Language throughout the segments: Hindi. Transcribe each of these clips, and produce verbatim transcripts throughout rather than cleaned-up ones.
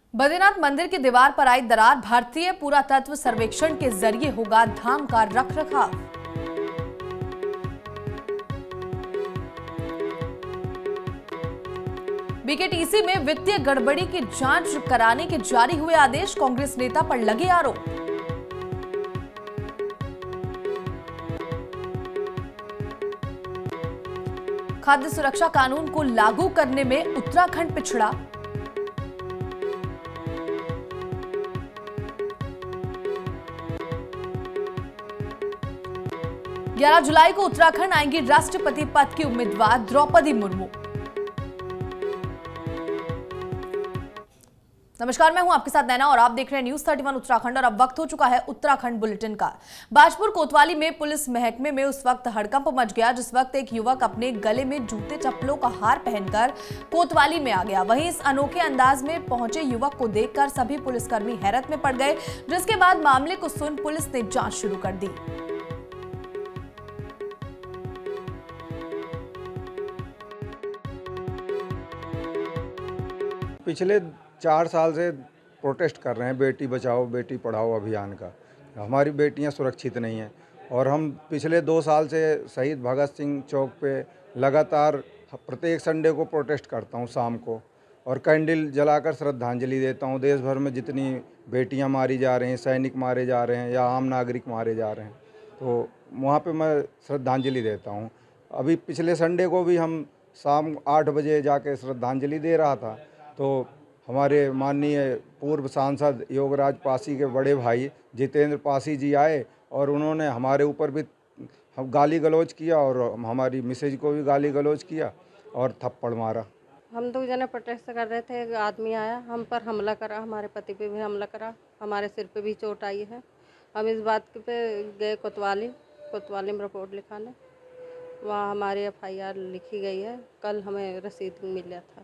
बद्रीनाथ मंदिर की दीवार पर आई दरार, भारतीय पुरातत्व सर्वेक्षण के जरिए होगा धाम का रखरखाव। बीकेटीसी में वित्तीय गड़बड़ी की जांच कराने के जारी हुए आदेश, कांग्रेस नेता पर लगे आरोप। खाद्य सुरक्षा कानून को लागू करने में उत्तराखंड पिछड़ा। ग्यारह जुलाई को उत्तराखंड आएंगी राष्ट्रपति पद की उम्मीदवार द्रौपदी मुर्मू। नमस्कार, मैं हूं आपके साथ नैना और आप देख रहे हैं न्यूज इकतीस उत्तराखंड। और अब वक्त हो चुका है उत्तराखंड बुलेटिन का। बाजपुर कोतवाली में पुलिस महकमे में उस वक्त हड़कंप मच गया जिस वक्त एक युवक अपने गले में जूते चप्पलों का हार पहनकर कोतवाली में आ गया। वहीं इस अनोखे अंदाज में पहुंचे युवक को देखकर सभी पुलिसकर्मी हैरत में पड़ गए, जिसके बाद मामले को सुन पुलिस ने जांच शुरू कर दी। पिछले चार साल से प्रोटेस्ट कर रहे हैं बेटी बचाओ बेटी पढ़ाओ अभियान का। हमारी बेटियां सुरक्षित नहीं हैं और हम पिछले दो साल से शहीद भगत सिंह चौक पे लगातार प्रत्येक संडे को प्रोटेस्ट करता हूं शाम को, और कैंडल जलाकर श्रद्धांजलि देता हूं। देश भर में जितनी बेटियां मारी जा रही हैं, सैनिक मारे जा रहे हैं या आम नागरिक मारे जा रहे हैं, तो वहाँ पे मैं श्रद्धांजलि देता हूँ। अभी पिछले संडे को भी हम शाम आठ बजे जाके श्रद्धांजलि दे रहा था, तो हमारे माननीय पूर्व सांसद योगराज पासी के बड़े भाई जितेंद्र पासी जी आए और उन्होंने हमारे ऊपर भी गाली गलौज किया और हमारी मिसेज को भी गाली गलौज किया और थप्पड़ मारा। हम दो जने प्रोटेस्ट कर रहे थे, एक आदमी आया हम पर हमला करा, हमारे पति पे भी हमला करा, हमारे सिर पे भी चोट आई है। हम इस बात पे गए कोतवाली कोतवाली में रिपोर्ट लिखाने, वहाँ हमारी एफ आई आर लिखी गई है। कल हमें रसीद मिला था।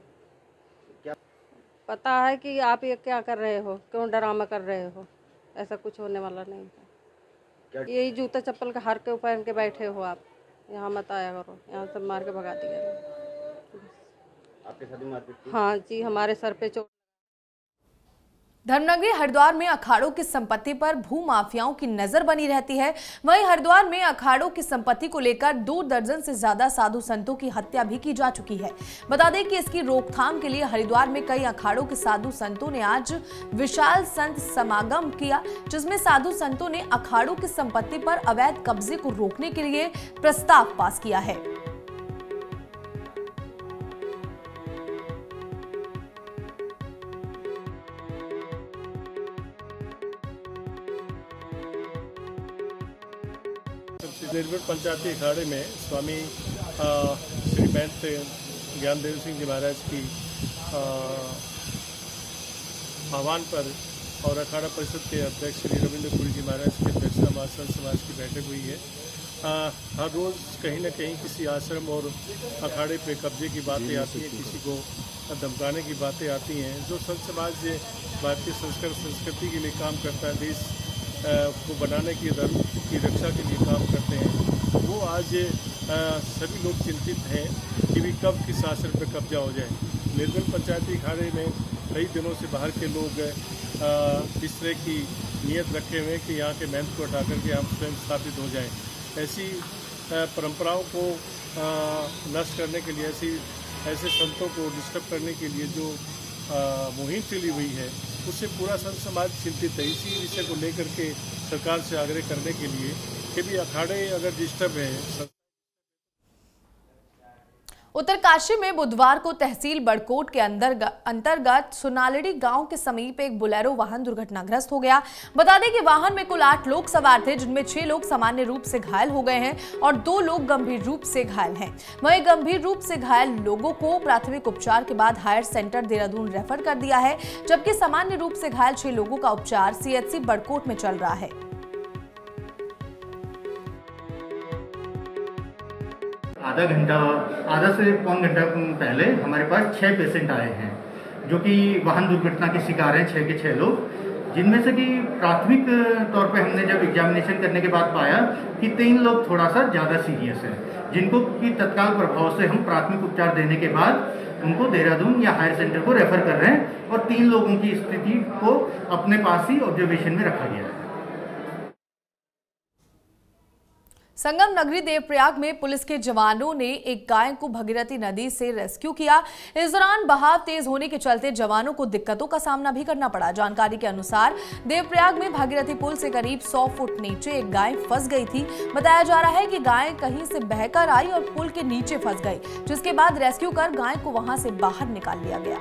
पता है कि आप ये क्या कर रहे हो, क्यों ड्रामा कर रहे हो, ऐसा कुछ होने वाला नहीं है। यही जूता चप्पल का हार के पहन के बैठे हो आप, यहाँ मत आया करो, यहाँ से मार के भगा दिया। आपके साथ मारपीट? हाँ जी, हमारे सर पे चोट। धर्मनगरी हरिद्वार में अखाड़ों की संपत्ति पर भू माफियाओं की नजर बनी रहती है। वहीं हरिद्वार में अखाड़ों की संपत्ति को लेकर दो दर्जन से ज्यादा साधु संतों की हत्या भी की जा चुकी है। बता दें कि इसकी रोकथाम के लिए हरिद्वार में कई अखाड़ों के साधु संतों ने आज विशाल संत समागम किया, जिसमें साधु संतों ने अखाड़ों की संपत्ति पर अवैध कब्जे को रोकने के लिए प्रस्ताव पास किया है। निर्मल पंचायती अखाड़े में स्वामी श्री महंत ज्ञानदेव सिंह जी महाराज की आह्वान पर और अखाड़ा परिषद के अध्यक्ष श्री रविंद्रपुरी जी महाराज की अध्यक्षता में संत समाज की बैठक हुई है। आ, हर रोज़ कहीं ना कहीं किसी आश्रम और अखाड़े पे कब्जे की बातें आती हैं, किसी को धमकाने की बातें आती हैं। जो संत समाज भारतीय संस्कार संस्कृति के लिए काम करता है, देश को बनाने की धर्म की रक्षा के लिए काम करते हैं, वो आज आ, सभी लोग चिंतित हैं कि भी कब किस आश्रम पर कब्जा हो जाए। निर्मल पंचायती अखाड़े में कई दिनों से बाहर के लोग आ, इस तरह की नीयत रखे हुए कि यहाँ के महंत को हटा करके हम स्वयं स्थापित हो जाएं। ऐसी आ, परंपराओं को आ, नष्ट करने के लिए, ऐसी ऐसे संतों को डिस्टर्ब करने के लिए जो मुहिम चली हुई है, उससे पूरा संत समाज चिंतित है। इसी विषय को लेकर के सरकार से आग्रह करने के लिए कि भी अखाड़े अगर डिस्टर्ब है। उत्तरकाशी में बुधवार को तहसील बड़कोट के अंतर्गत सुनालड़ी गांव के समीप एक बोलेरो वाहन दुर्घटनाग्रस्त हो गया। बता दें कि वाहन में कुल आठ लोग सवार थे, जिनमें छह लोग सामान्य रूप से घायल हो गए हैं और दो लोग गंभीर रूप से घायल हैं। वहीं गंभीर रूप से घायल लोगों को प्राथमिक उपचार के बाद हायर सेंटर देहरादून रेफर कर दिया है, जबकि सामान्य रूप से घायल छह लोगों का उपचार सीएचसी बड़कोट में चल रहा है। आधा घंटा आधा से पौन घंटा पहले हमारे पास छह पेशेंट आए हैं, जो कि वाहन दुर्घटना के शिकार हैं, छह के छह लोग, जिनमें से कि प्राथमिक तौर पे हमने जब एग्जामिनेशन करने के बाद पाया कि तीन लोग थोड़ा सा ज़्यादा सीरियस हैं, जिनको कि तत्काल प्रभाव से हम प्राथमिक उपचार देने के बाद उनको देहरादून या हायर सेंटर को रेफर कर रहे हैं और तीन लोगों की स्थिति को अपने पास ही ऑब्जर्वेशन में रखा गया है। संगम नगरी देवप्रयाग में पुलिस के जवानों ने एक गाय को भगीरथी नदी से रेस्क्यू किया। इस दौरान बहाव तेज होने के चलते जवानों को दिक्कतों का सामना भी करना पड़ा। जानकारी के अनुसार देवप्रयाग में भागीरथी पुल से करीब सौ फुट नीचे एक गाय फंस गई थी। बताया जा रहा है कि गाय कहीं से बहकर आई और पुल के नीचे फंस गई, जिसके बाद रेस्क्यू कर गाय को वहां से बाहर निकाल लिया गया।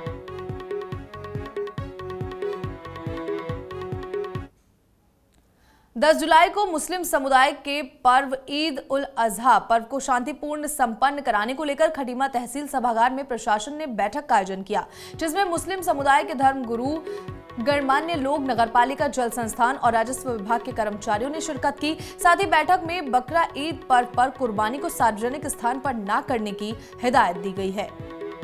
दस जुलाई को मुस्लिम समुदाय के पर्व ईद उल अजहा पर्व को शांतिपूर्ण संपन्न कराने को लेकर खटीमा तहसील सभागार में प्रशासन ने बैठक का आयोजन किया, जिसमें मुस्लिम समुदाय के धर्मगुरु, गणमान्य लोग, नगरपालिका, जल संस्थान और राजस्व विभाग के कर्मचारियों ने शिरकत की। साथ ही बैठक में बकरा ईद पर्व पर कुर्बानी को सार्वजनिक स्थान पर न करने की हिदायत दी गई है।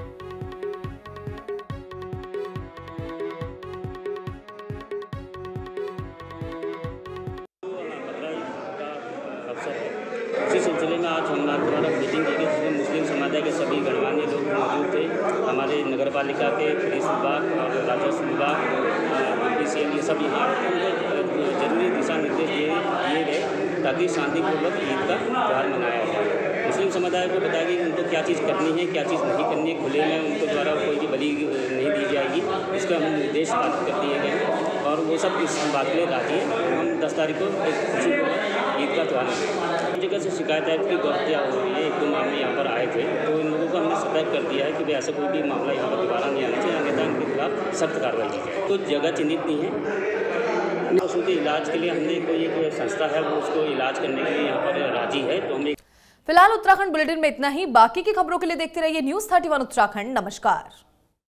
इसी सिलसिले में आज हमारे द्वारा मीटिंग की गई, जिसमें मुस्लिम समुदाय के सभी गणमान्य लोग मौजूद थे। हमारे नगर पालिका के पुलिस विभाग और राजस्व विभाग, एमपीसीएल, ये सब यहाँ जरूरी दिशा निर्देश दिए दिए गए ताकि शांतिपूर्वक ईद का त्यौहार मनाया जाए। मुस्लिम समुदाय को बताया कि उनको क्या चीज़ करनी है, क्या चीज़ नहीं करनी है। खुले में उनको द्वारा कोई भी बलि नहीं दी जाएगी, इसका हम निर्देश पारित कर दिए गए हैं और वो सब इस बात के लिए राजी है। हम दस तारीख को एक खुशीपूर्वक ईद का त्यौहार मनाएंगे। जगह से शिकायत है कि गलतियाँ हो रही है, एक दो मामले यहाँ पर आए थे, तो इन लोगों को हमने सतर्क कर दिया है कि भाई ऐसा कोई भी मामला यहाँ पर दोबारा नहीं आना चाहिए, अन्यथा इनके खिलाफ सख्त कार्रवाई की जाए। तो जगह चिन्हित नहीं है, पशु के इलाज के लिए हमने कोई एक संस्था है वो उसको इलाज करने के लिए यहाँ पर राजी है। तो हम फिलहाल उत्तराखंड बुलेटिन में इतना ही। बाकी की खबरों के लिए देखते रहिए न्यूज़ थर्टी वन उत्तराखंड। नमस्कार।